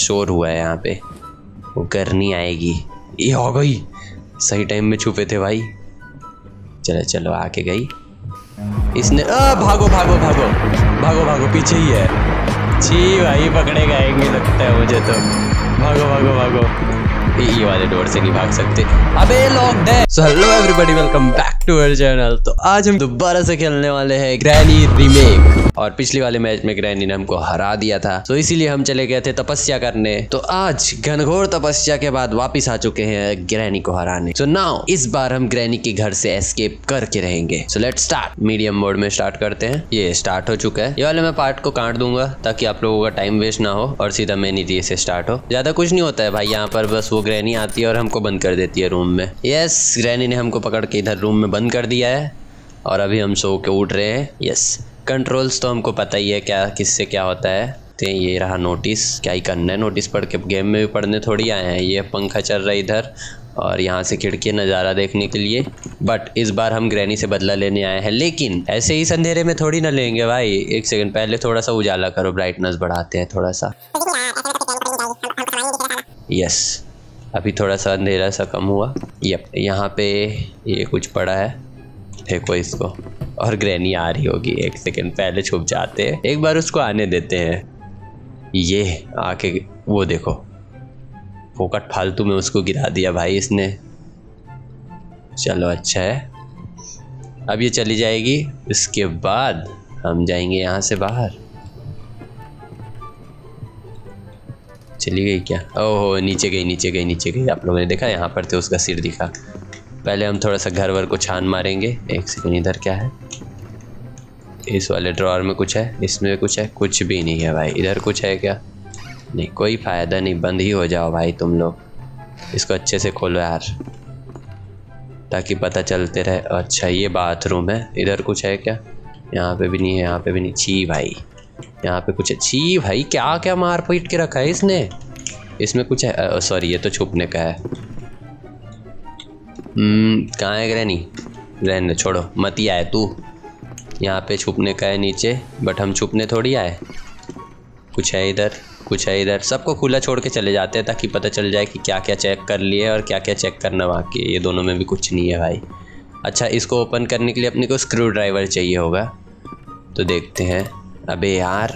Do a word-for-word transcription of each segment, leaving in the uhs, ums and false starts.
शोर हुआ है यहाँ पे, वो करनी आएगी। ये हो गई, सही टाइम में छुपे थे भाई। चलो चलो आके गई इसने। आ, भागो भागो भागो भागो भागो, पीछे ही है। छी भाई पकड़े गएंगे लगता है मुझे तो। भागो भागो भागो, ये वाले डोर से नहीं भाग सकते। अबे लॉक्ड है। So hello everybody, welcome back to our channel. तो आज हम दोबारा से खेलने वाले हैं ग्रैनी रीमेक। और पिछले वाले मैच में ग्रैनी ने हमको हरा दिया था, तो इसीलिए हम चले गए थे तपस्या करने। तो आज घनघोर तपस्या के बाद वापिस आ चुके हैं ग्रैनी को हराने। सो नाउ इस बार हम ग्रैनी के घर से एस्केप करके रहेंगे। So let's start. Medium mode में स्टार्ट करते हैं। ये स्टार्ट हो चुका है। ये वाले मैं पार्ट को काट दूंगा ताकि आप लोगों का टाइम वेस्ट ना हो और सीधा मेन एरिया से स्टार्ट हो। ज्यादा कुछ नहीं होता है भाई यहाँ पर, बस वो ग्रैनी आती है और हमको बंद कर देती है रूम में। यस, ग्रैनी ने हमको पकड़ के इधर रूम में बंद कर दिया है और अभी हम सो के उठ रहे हैं। यस, कंट्रोल्स तो हमको पता ही है क्या किससे क्या होता है। तो ये रहा नोटिस, क्या ही करना है नोटिस पढ़ के, गेम में भी पढ़ने थोड़ी आए हैं। ये पंखा चल रहा है इधर और यहाँ से खिड़की नज़ारा देखने के लिए। बट इस बार हम ग्रैनी से बदला लेने आए हैं, लेकिन ऐसे ही अंधेरे में थोड़ी ना लेंगे भाई। एक सेकंड, पहले थोड़ा सा उजाला करो, ब्राइटनेस बढ़ाते हैं थोड़ा सा। यस, अभी थोड़ा सा अंधेरा सा कम हुआ। यप, यहाँ पे ये कुछ पड़ा है, देखो इसको। और ग्रैनी आ रही होगी, एक सेकंड पहले छुप जाते हैं, एक बार उसको आने देते हैं। ये आके वो देखो, फोकट फालतू में उसको गिरा दिया भाई इसने। चलो अच्छा है, अब ये चली जाएगी। इसके बाद हम जाएंगे यहाँ से बाहर। चली गई क्या? ओहो, नीचे गई नीचे गई नीचे गई। आप लोगों ने देखा, यहाँ पर थे उसका सिर दिखा। पहले हम थोड़ा सा घर वर को छान मारेंगे। एक सेकंड, इधर क्या है? इस वाले ड्रॉअर में कुछ है, इसमें कुछ है? कुछ भी नहीं है भाई। इधर कुछ है क्या? नहीं, कोई फ़ायदा नहीं, बंद ही हो जाओ भाई तुम लोग। इसको अच्छे से खोलो यार ताकि पता चलते रहे। अच्छा, ये बाथरूम है, इधर कुछ है क्या? यहाँ पे भी नहीं है, यहाँ पे भी नहीं। छी भाई, यहाँ पे कुछ है। छी भाई, क्या क्या मार पीट के रखा है इसने। इसमें कुछ है, सॉरी ये तो छुपने का है। हम्म कहाँ है ग्रैनी? रहने छोड़ो, मत ही आए तू। यहाँ पे छुपने का है नीचे, बट हम छुपने थोड़ी आए। कुछ है इधर, कुछ है इधर। सबको खुला छोड़ के चले जाते हैं ताकि पता चल जाए कि क्या क्या चेक कर लिए और क्या क्या चेक करना बाकी है। ये दोनों में भी कुछ नहीं है भाई। अच्छा, इसको ओपन करने के लिए अपने को स्क्रू ड्राइवर चाहिए होगा, तो देखते हैं। अबे यार,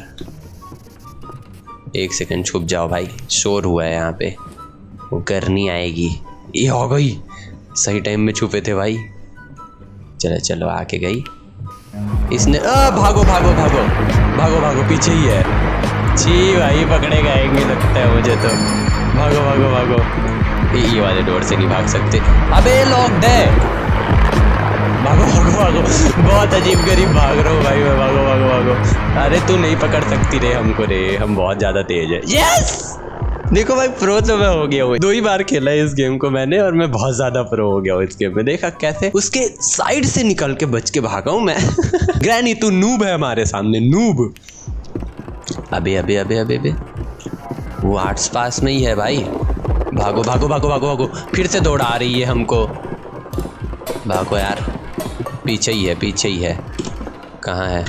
एक सेकंड छुप जाओ भाई, शोर हुआ है यहाँ पे, वो करनी आएगी। ये हो गई, सही टाइम में छुपे थे भाई। चलो चलो आके गई इसने। आ, भागो भागो भागो भागो भागो, पीछे ही है। छी भाई पकड़े गएंगे लगता है मुझे तो। भागो भागो भागो, ये वाले डोर से नहीं भाग सकते। अबे लॉक्ड है। भागो भागो भागो, बहुत अजीब गरीब भाग रहा हूँ भाई मैं। भागो भागो भागो। अरे तू नहीं पकड़ सकती रे हमको रे, हम बहुत ज़्यादा तेज है। यस, देखो भाई, प्रो तो मैं हो गया हूँ। दो ही बार खेला है इस गेम को मैंने और मैं बहुत ज़्यादा प्रो हो गया हूँ इस गेम में। देखा कैसे उसके साइड से निकल के बच के भागा हूँ मैं। ग्रैनी तू नूब है हमारे सामने, नूब। अबे अबे अबे अबे अबे, वो आर्ट्स पास में ही है भाई। भागो भागो भागो भागो भागो, फिर से दौड़ा आ रही है हमको। भागो यार, पीछे ही है पीछे ही है। कहाँ है?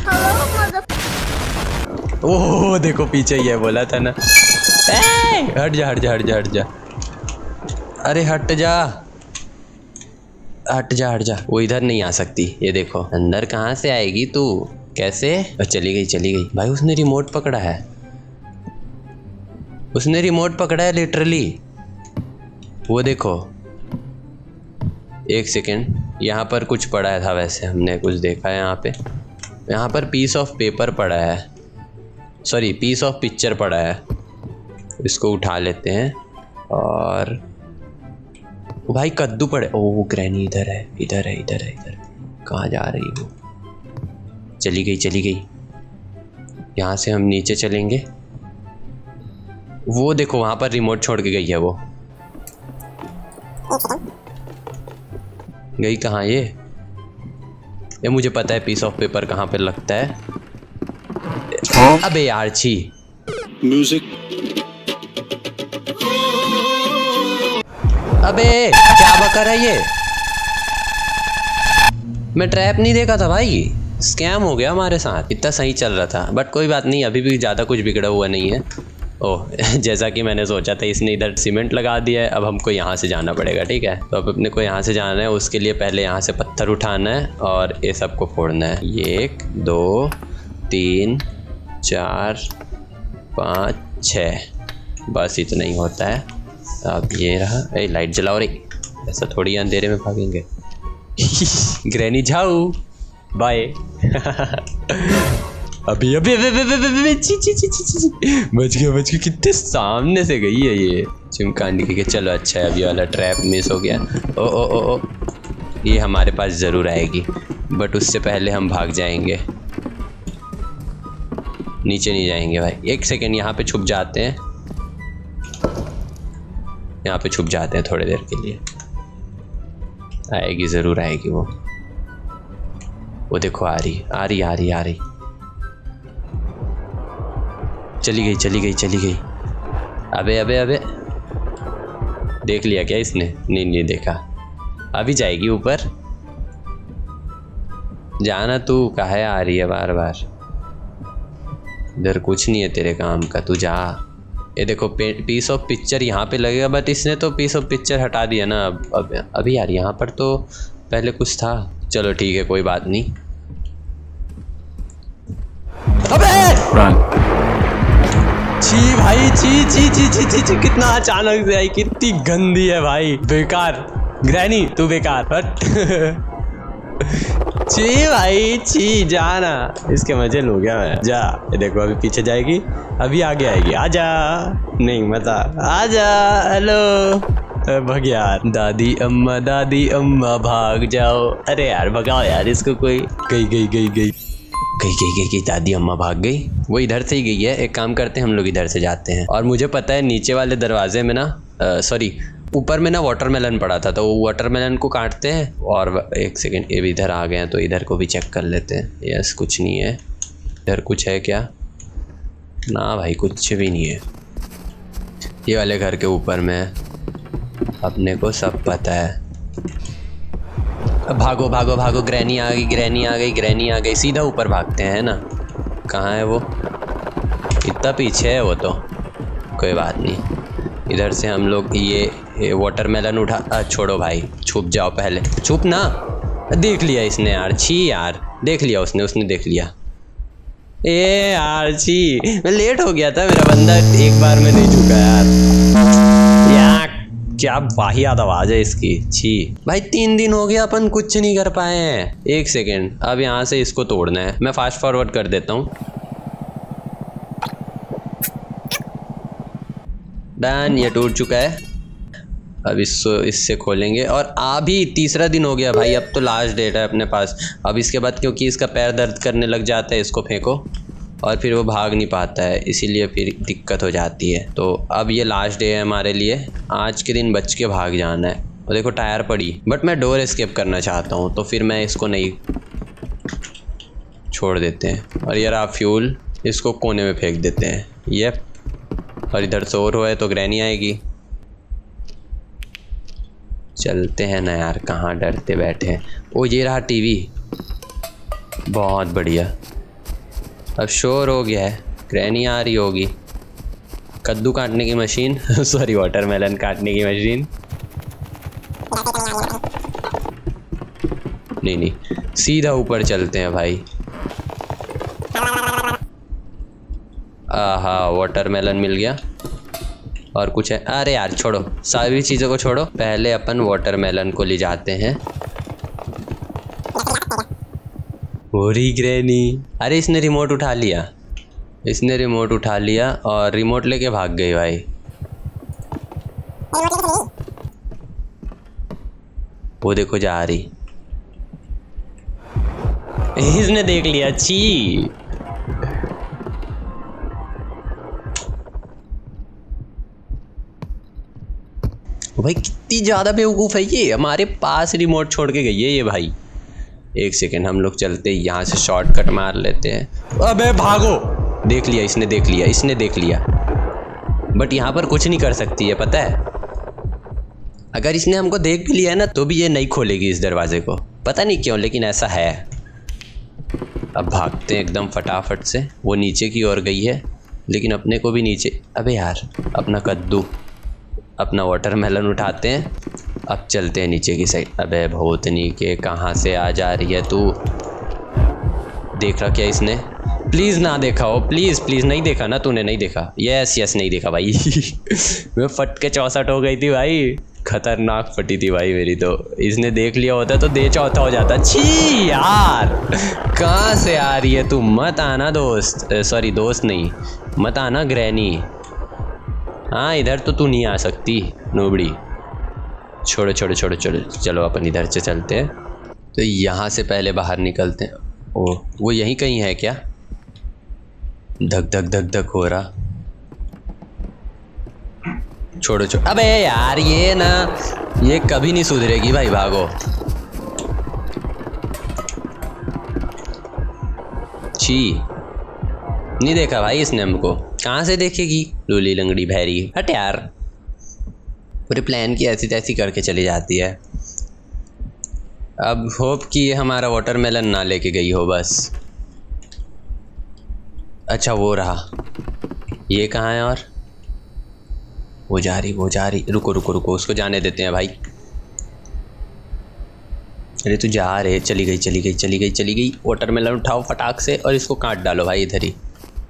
ओह देखो, पीछे ही है, बोला था ना। ए, हट जा हट जा हट जा हट जा। अरे हट जा हट जा हट जा। वो इधर नहीं आ सकती। ये देखो, अंदर कहाँ से आएगी तू? कैसे? चली गई चली गई भाई। उसने रिमोट पकड़ा है, उसने रिमोट पकड़ा है लिटरली। वो देखो, एक सेकेंड, यहाँ पर कुछ पड़ा था वैसे, हमने कुछ देखा है यहाँ पे। यहाँ पर पीस ऑफ पेपर पड़ा है, सॉरी पीस ऑफ पिक्चर पड़ा है। इसको उठा लेते हैं। और ओ भाई कद्दू पड़े। ओह ग्रैनी इधर है इधर है इधर है इधर। कहाँ जा रही वो? चली गई चली गई। यहाँ से हम नीचे चलेंगे। वो देखो, वहाँ पर रिमोट छोड़ के गई है वो। गई कहाँ ये? ये मुझे पता है पीस ऑफ पेपर कहाँ पे लगता है। अबे यार छी। म्यूजिक। अबे क्या बकर है ये? मैं ट्रैप नहीं देखा था भाई, स्कैम हो गया हमारे साथ। इतना सही चल रहा था, बट कोई बात नहीं, अभी भी ज़्यादा कुछ बिगड़ा हुआ नहीं है। ओह जैसा कि मैंने सोचा था, इसने इधर सीमेंट लगा दिया है। अब हमको यहाँ से जाना पड़ेगा, ठीक है। तो अब अपने को यहाँ से जाना है, उसके लिए पहले यहाँ से पत्थर उठाना है और ये सबको फोड़ना है। ये एक दो तीन चार पाँच छः, बस इतना ही होता है। अब ये रहा। ए लाइट जलाओ रे, ऐसा थोड़ी अंधेरे में भागेंगे। ग्रैनी जाओ, बाय। अभी अभी अभी अभी अभी अभी ची ची ची ची ची बच गया बच गया। कितने सामने से गई है ये चिमकांडी के। चलो अच्छा है, अभी वाला ट्रैप मिस हो गया। ओ ओ ओ ओ ये हमारे पास ज़रूर आएगी, बट उससे पहले हम भाग जाएंगे। नीचे नहीं जाएंगे भाई, एक सेकेंड यहाँ पे छुप जाते हैं। यहाँ पे छुप जाते हैं थोड़ी देर के लिए। आएगी ज़रूर आएगी वो। वो देखो आ रही आ रही आ रही आ रही। चली गई चली गई चली गई। अबे अबे अबे, देख लिया क्या इसने? नहीं नहीं देखा। अभी जाएगी ऊपर। जाना तू, काहे आ रही है बार बार? इधर कुछ नहीं है तेरे काम का, तू जा। ये देखो पीस ऑफ पिक्चर यहाँ पे लगेगा, बट इसने तो पीस ऑफ पिक्चर हटा दिया ना। अब अब अभी यार यहाँ पर तो पहले कुछ था। चलो ठीक है, कोई बात नहीं। अबे छी भाई, छी छी छी छी छी छी, कितना अचानक से आई, कितनी गंदी है भाई। बेकार ग्रैनी, तू बेकार। हट। छी भाई छी, जाना, इसके मजे लूँ क्या मैं? जा। ये देखो अभी पीछे जाएगी, अभी आगे आएगी। आजा। नहीं मजा, आजा। हेलो भाग यार। दादी अम्मा दादी अम्मा भाग जाओ। अरे यार भगाओ यार इसको कोई। गई गई गई गई गई गई गई गई दादी अम्मा भाग गई। वो इधर से ही गई है। एक काम करते हैं, हम लोग इधर से जाते हैं। और मुझे पता है नीचे वाले दरवाजे में ना, सॉरी ऊपर में ना वाटरमेलन पड़ा था, तो वो वाटरमेलन को काटते हैं। और एक सेकेंड, ये भी इधर आ गए हैं, तो इधर को भी चेक कर लेते हैं। यस, कुछ नहीं है इधर। कुछ है क्या? ना भाई कुछ भी नहीं है। ये वाले घर के ऊपर में अपने को सब पता है। भागो भागो भागो, ग्रैनी आ गई ग्रैनी आ गई ग्रैनी आ गई। सीधा ऊपर भागते हैं ना। कहाँ है वो? इतना पीछे है वो तो। कोई बात नहीं, इधर से हम लोग ये, ये वाटरमेलन उठा। आ, छोड़ो भाई, छुप जाओ पहले। छुप ना। देख लिया इसने यार। छी यार, देख लिया उसने उसने देख लिया। ए यार छी, मैं लेट हो गया था। मेरा बंदा एक बार में नहीं झुका यार। यार क्या वाहियात आवाज़ है इसकी। छी भाई, तीन दिन हो गया अपन कुछ नहीं कर पाए हैं। एक सेकेंड, अब यहाँ से इसको तोड़ना है। मैं फास्ट फॉरवर्ड कर देता हूँ। डन, ये टूट चुका है। अब इसको इससे खोलेंगे। और अभी तीसरा दिन हो गया भाई, अब तो लास्ट डेट है अपने पास। अब इसके बाद क्योंकि इसका पैर दर्द करने लग जाता है, इसको फेंको और फिर वो भाग नहीं पाता है, इसीलिए फिर दिक्कत हो जाती है। तो अब ये लास्ट डे है हमारे लिए। आज के दिन बच के भाग जाना है। और देखो टायर पड़ी, बट मैं डोर एस्केप करना चाहता हूँ, तो फिर मैं इसको नहीं छोड़ देते हैं। और यार आप फ्यूल इसको कोने में फेंक देते हैं। ये और इधर से और हुआ है तो ग्रैनी आएगी। चलते हैं ना यार, कहाँ डरते बैठे हैं। ओ ये रहा टीवी, बहुत बढ़िया। अब शोर हो गया है, ग्रैनी आ रही होगी। कद्दू काटने की मशीन सॉरी वाटरमेलन काटने की मशीन। नहीं नहीं, सीधा ऊपर चलते हैं भाई। आहा, वाटरमेलन मिल गया। और कुछ है? अरे यार छोड़ो, सारी चीज़ों को छोड़ो, पहले अपन वाटरमेलन को ले जाते हैं। ओरी ग्रैनी, अरे इसने रिमोट उठा लिया। इसने रिमोट उठा लिया और रिमोट लेके भाग गई भाई। वो देखो जा रही। इसने देख लिया। छी भाई, कितनी ज़्यादा बेवकूफ़ है ये। हमारे पास रिमोट छोड़ के गई है ये भाई। एक सेकेंड, हम लोग चलते यहाँ से शॉर्टकट मार लेते हैं। अबे भागो। देख लिया इसने, देख लिया इसने देख लिया। बट यहाँ पर कुछ नहीं कर सकती है, पता है। अगर इसने हमको देख भी लिया है ना, तो भी ये नहीं खोलेगी इस दरवाजे को। पता नहीं क्यों, लेकिन ऐसा है। अब भागते हैं एकदम फटाफट से। वो नीचे की ओर गई है, लेकिन अपने को भी नीचे, अबे यार अपना कद्दू, अपना वाटरमेलन उठाते हैं। अब चलते हैं नीचे की साइड। अबे भूतनी के कहाँ से आ जा रही है तू? देख रहा क्या इसने? प्लीज़ ना देखा हो, प्लीज़ प्लीज़। नहीं देखा ना तूने? नहीं देखा? यस यस नहीं देखा भाई। मैं फट के चौसठ हो गई थी भाई, खतरनाक फटी थी भाई मेरी तो। इसने देख लिया होता तो दे चौथा हो जाता। छी यार, कहाँ से आ रही है तू? मत आना दोस्त, सॉरी दोस्त नहीं, मत आना ग्रैनी। हाँ इधर तो तू नहीं आ सकती नोबड़ी। छोड़ो छोड़ो छोड़ो छोड़ो, चलो अपन इधर से चलते हैं। तो यहाँ से पहले बाहर निकलते हैं। ओ वो यहीं कहीं है क्या? धक धक धक धक हो रहा। छोड़ो छोड़ो, अबे यार ये ना, ये कभी नहीं सुधरेगी भाई, भागो। छी, नहीं देखा भाई इसने हमको। कहाँ से देखेगी लूली लंगड़ी भैरी? हट यार, पूरे प्लान की ऐसी तैसी करके चली जाती है। अब होप कि ये हमारा वाटरमेलन ना लेके गई हो बस। अच्छा वो रहा, ये कहाँ है? और वो जा रही, वो जा रही। रुको रुको रुको, उसको जाने देते हैं भाई। अरे तू जा रहे, चली गई चली गई चली गई चली गई। वाटरमेलन उठाओ फटाक से और इसको काट डालो भाई इधर ही।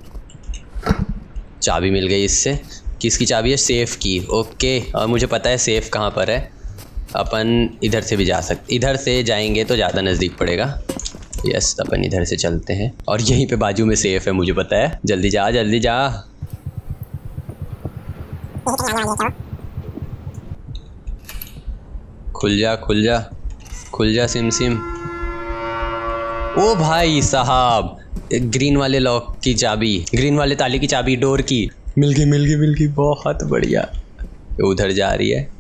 चाबी मिल गई इससे। किसकी चाबी है? सेफ़ की। ओके, और मुझे पता है सेफ़ कहाँ पर है। अपन इधर से भी जा सकते, इधर से जाएंगे तो ज़्यादा नज़दीक पड़ेगा। यस, अपन इधर से चलते हैं और यहीं पे बाजू में सेफ़ है, मुझे पता है। जल्दी जा जल्दी जा। खुल जा खुल जा खुल जा सिम सिम। ओ भाई साहब, ग्रीन वाले लॉक की चाबी, ग्रीन वाले ताले की चाबी, डोर की मिल गई मिल गई मिल गई। बहुत बढ़िया। उधर जा रही है,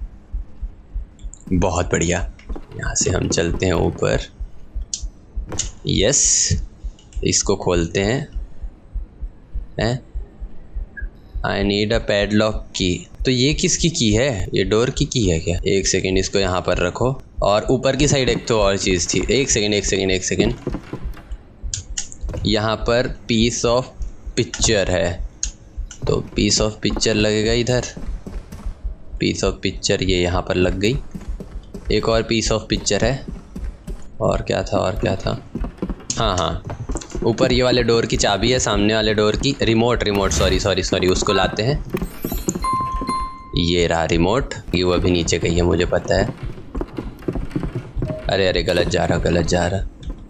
बहुत बढ़िया। यहाँ से हम चलते हैं ऊपर। यस, इसको खोलते हैं। हैं? आई नीड अ पैडलॉक की। तो ये किसकी की है? ये डोर की की है क्या? एक सेकेंड, इसको यहाँ पर रखो। और ऊपर की साइड एक तो और चीज़ थी। एक सेकेंड एक सेकेंड एक सेकेंड। यहाँ पर पीस ऑफ पिक्चर है, तो पीस ऑफ पिक्चर लगेगा इधर। पीस ऑफ पिक्चर ये यहाँ पर लग गई। एक और पीस ऑफ पिक्चर है। और क्या था और क्या था? हाँ हाँ, ऊपर ये वाले डोर की चाबी है, सामने वाले डोर की remote remote sorry sorry sorry उसको लाते हैं। ये रहा रिमोट। ये वो अभी नीचे गई है, मुझे पता है। अरे अरे गलत जा रहा गलत जा रहा।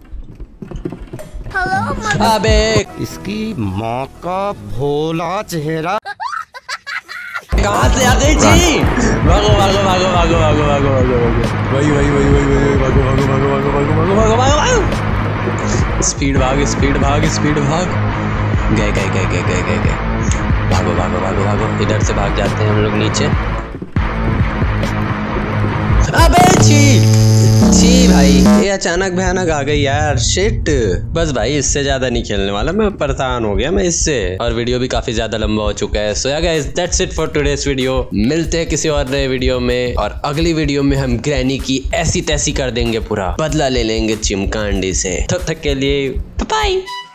अबे इसकी माँ का भोला चेहरा कहाँ से आ गई जी? भागो भागो भागो भागो भागो भागो भागो भागो वही वही वही वही वही भागो भागो भागो भागो भागो भागो भागो भागो। स्पीड भाग स्पीड भाग स्पीड भाग। गए गए गए गए गए गए गए। भागो भागो भागो भागो। इधर से भाग जाते हैं हम लोग नीचे। अबे छी छी भाई, ये अचानक भयानक आ गई यार। शिट, बस भाई इससे ज्यादा नहीं खेलने वाला, मैं परेशान हो गया मैं इससे। और वीडियो भी काफी ज्यादा लंबा हो चुका है। So ya guys, that's it for today's video. मिलते हैं किसी और नए वीडियो में, और अगली वीडियो में हम ग्रैनी की ऐसी तैसी कर देंगे, पूरा बदला ले लेंगे चिमकांडी से। तब तक के लिए बाय बाय।